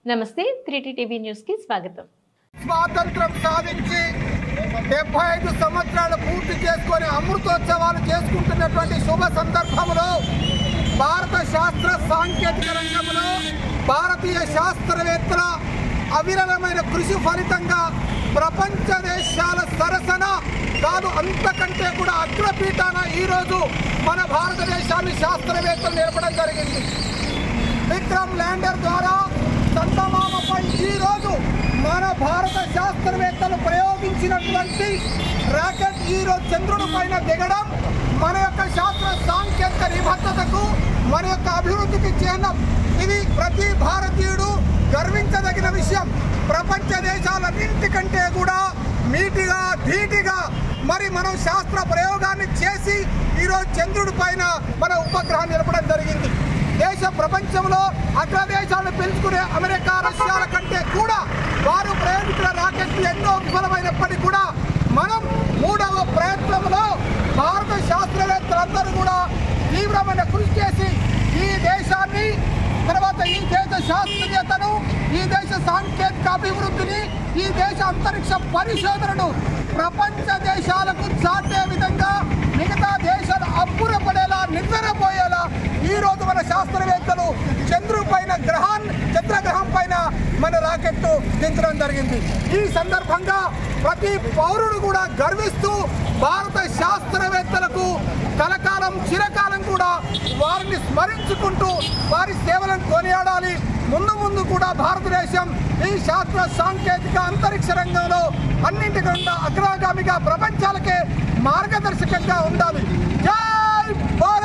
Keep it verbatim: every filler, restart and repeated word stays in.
నమస్తే three TV news కి స్వాగతం। స్వాతంత్రం సాధించి డెబ్బై ఐదు సంవత్సరాలు పూర్తి చేసుకొని అమృతోత్సవాలు చేసుకుంటున్నటువంటి శుభ సందర్భంలో భారత శాస్త్ర సాంకేతిక రంగంలో భారతీయ శాస్త్రవేత్తల అవిరళమైన కృషి ఫలితంగా ప్రపంచ దేశాల సరసన కాదు అంతకంటే కూడా అగ్రపీఠాన ఈరోజు మన భారతదేశాన్ని శాస్త్రవేత్తలు నిలపడం జరిగింది। విక్రమ్ ల్యాండర్ ద్వారా చందమామపై ఈరోజు మన భారత శాస్త్రవేత్తలు ప్రయోగించినటువంటి రాకెట్ ఈరోజు చంద్రుడి పైన దిగడం మన యొక్క శాస్త్ర సాంకేతిక నిబద్ధతకు మన యొక్క అభివృద్ధికి చిహ్నం। ఇది ప్రతి భారతీయుడు గర్వించదగిన విషయం। ప్రపంచ దేశాలన్నింటికంటే కూడా నీటిగా ధీటిగా మరి మనం శాస్త్ర ప్రయోగాన్ని చేసి ఈరోజు చంద్రుడి పైన మన ఉపగ్రహాన్ని నిలపడం జరిగింది। దేశ ప్రపంచంలో అగ్రదేశాలను పిలుచుకునే అమెరికా రష్యాల కంటే కూడా వారు ప్రయోగించిన రాకెట్లు ఎన్నో విఫలమైనప్పటికీ కూడా మనం మూడవ ప్రయత్నంలో భారత శాస్త్రవేత్తలందరూ కూడా తీవ్రమైన కృషి చేసి ఈ దేశాన్ని తర్వాత ఈ దేశ శాస్త్రీయతను ఈ దేశ సాంకేతిక అభివృద్ధిని ఈ దేశ అంతరిక్ష పరిశోధనను ప్రపంచ దేశాలకు చాటే విధంగా మిగతా దేశాలు అబ్బురపడేలా నిద్రపోయేలా ఈ రోజు మన శాస్త్రవేత్తలు చంద్రుడి పైన గ్రహాన్ని చంద్రగ్రహం పైన మన రాకెట్ దించడం జరిగింది। ఈ సందర్భంగా ప్రతి పౌరుడు కూడా గర్విస్తూ భారత శాస్త్రవేత్తలకు కలకాలం చిరకాలం కూడా వారిని స్మరించుకుంటూ వారి సేవలను కొనియాడాలి। ముందు ముందు కూడా భారతదేశం ఈ శాస్త్ర సాంకేతిక అంతరిక్ష రంగంలో అన్నింటికన్నా అగ్రగామిగా ప్రపంచాలకే మార్గదర్శకంగా ఉండాలి। జై భారత్।